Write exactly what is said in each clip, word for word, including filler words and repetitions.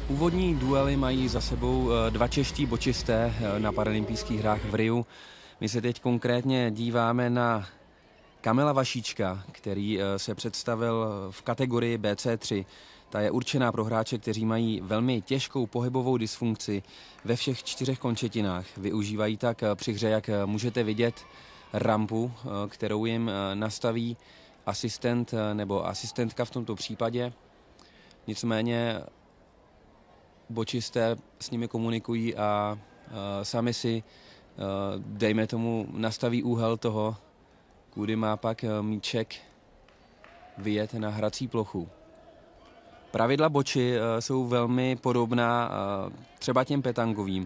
Úvodní duely mají za sebou dva čeští bočisté na paralympijských hrách v Riu. My se teď konkrétně díváme na Kamila Vašíčka, který se představil v kategorii bé cé tři. Ta je určená pro hráče, kteří mají velmi těžkou pohybovou dysfunkci ve všech čtyřech končetinách. Využívají tak při hře, jak můžete vidět, rampu, kterou jim nastaví asistent nebo asistentka v tomto případě. Nicméně bočisté s nimi komunikují a sami si, dejme tomu, nastaví úhel toho, kudy má pak míček vyjet na hrací plochu. Pravidla boči jsou velmi podobná třeba těm petangovým.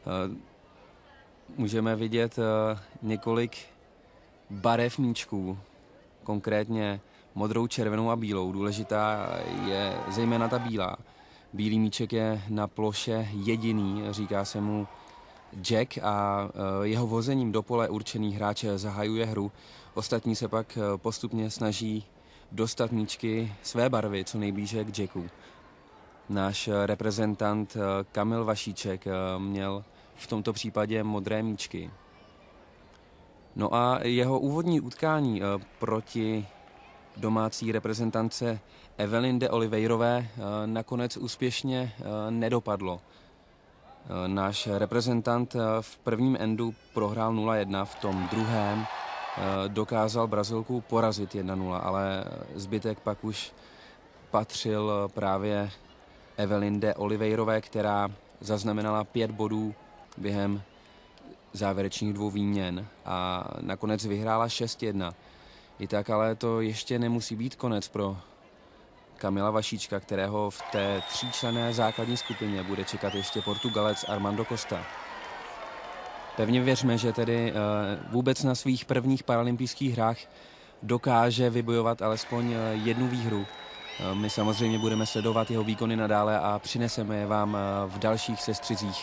Můžeme vidět několik barev míčků, konkrétně modrou, červenou a bílou. Důležitá je zejména ta bílá. Bílý míček je na ploše jediný, říká se mu jack a jeho vozením do pole určený hráč zahajuje hru. Ostatní se pak postupně snaží dostat míčky své barvy co nejblíže k jacku. Náš reprezentant Kamil Vašíček měl v tomto případě modré míčky. No a jeho úvodní utkání proti domácí reprezentance Evelyn de Oliveirové nakonec úspěšně nedopadlo. Náš reprezentant v prvním endu prohrál nula jedna, v tom druhém dokázal Brazilku porazit jedna nula, ale zbytek pak už patřil právě Evelyn de Oliveirové, která zaznamenala pět bodů během závěrečných dvou výměn a nakonec vyhrála šest jedna. I tak ale to ještě nemusí být konec pro Kamila Vašíčka, kterého v té tříčlenné základní skupině bude čekat ještě Portugalec Armando Costa. Pevně věřme, že tedy vůbec na svých prvních paralympijských hrách dokáže vybojovat alespoň jednu výhru. My samozřejmě budeme sledovat jeho výkony nadále a přineseme je vám v dalších sestřizích.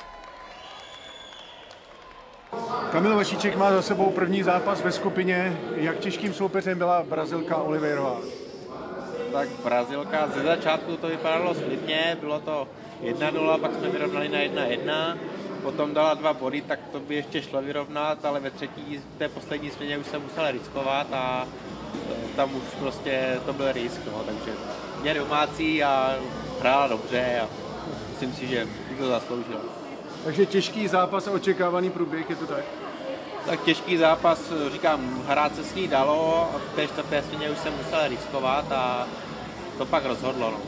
Kamil Vašíček má za sebou první zápas ve skupině. Jak těžkým soupeřem byla Brazilka Oliveirová? Tak Brazilka ze začátku to vypadalo slibně, bylo to jedna nula, pak jsme vyrovnali na jedna jedna, potom dala dva body, tak to by ještě šlo vyrovnat, ale ve třetí, v té poslední směně už jsem musel riskovat a tam už prostě to byl risk, no, takže mě domácí a hrála dobře a myslím si, že to zasloužila. Takže těžký zápas a očekávaný průběh, je to tak? Tak těžký zápas, říkám, hrát se s ní dalo, a v té čtvrté směně už jsem musel riskovat a to pak rozhodlo. No.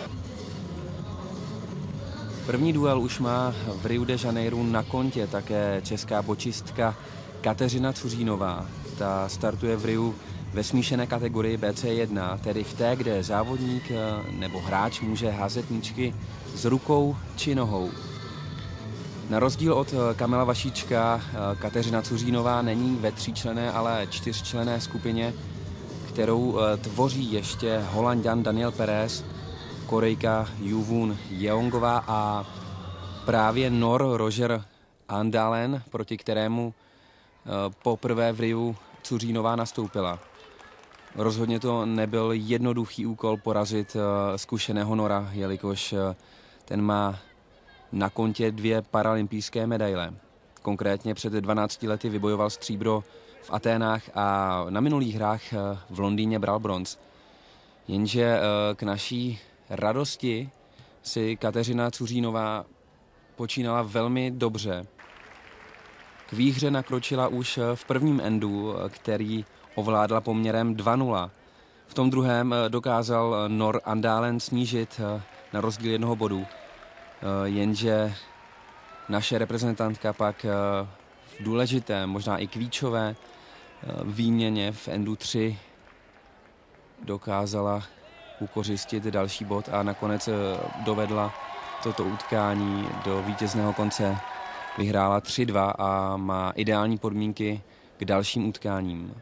První duel už má v Rio de Janeiro na kontě také česká bočistka Kateřina Cuřínová. Ta startuje v Riu ve smíšené kategorii bé cé jedna, tedy v té, kde závodník nebo hráč může házet míčky s rukou či nohou. Na rozdíl od Kamila Vašíčka, Kateřina Cuřínová není ve tříčlenné, ale čtyřčlenné skupině, kterou tvoří ještě Holanďan Daniel Perez, Korejka Juvun Jeongová a právě Nor Roger Andalen, proti kterému poprvé v Riu Cuřínová nastoupila. Rozhodně to nebyl jednoduchý úkol porazit zkušeného Nora, jelikož ten má na kontě dvě paralympijské medaile. Konkrétně před dvanácti lety vybojoval stříbro v Aténách a na minulých hrách v Londýně bral bronz. Jenže k naší radosti si Kateřina Cuřínová počínala velmi dobře. K výhře nakročila už v prvním endu, který ovládla poměrem dva nula. V tom druhém dokázal Nor Andalen snížit na rozdíl jednoho bodu. Jenže naše reprezentantka pak v důležité, možná i klíčové výměně v endu tři dokázala ukořistit další bod a nakonec dovedla toto utkání do vítězného konce. Vyhrála tři dva a má ideální podmínky k dalším utkáním.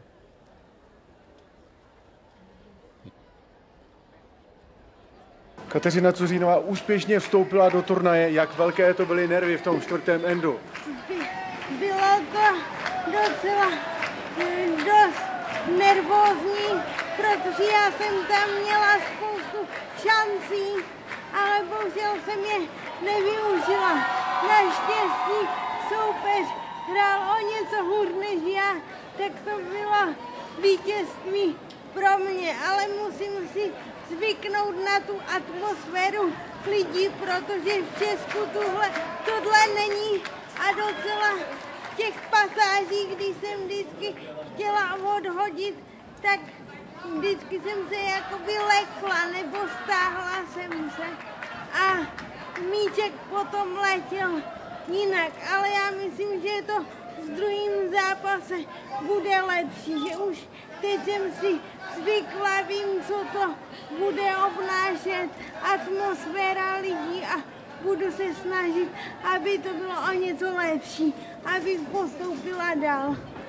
Kateřina Cuřínová úspěšně vstoupila do turnaje. Jak velké to byly nervy v tom čtvrtém endu? Bylo to docela dost nervózní, protože já jsem tam měla spoustu šancí ale bohužel jsem je nevyužila. Naštěstí soupeř hrál o něco hůř než já, tak to bylo vítězství pro mě, ale musím si zvyknout na tu atmosféru lidí, protože v Česku tuhle, tohle není a docela v těch pasážích, když jsem vždycky chtěla odhodit, tak vždycky jsem se jako vylekla nebo stáhla jsem se a míček potom letěl jinak, ale já myslím, že to v druhém zápase bude lepší, že už teď jsem si zvykla, vím, co to bude obnášet, atmosféra lidí a budu se snažit, aby to bylo o něco lepší, abych postoupila dál.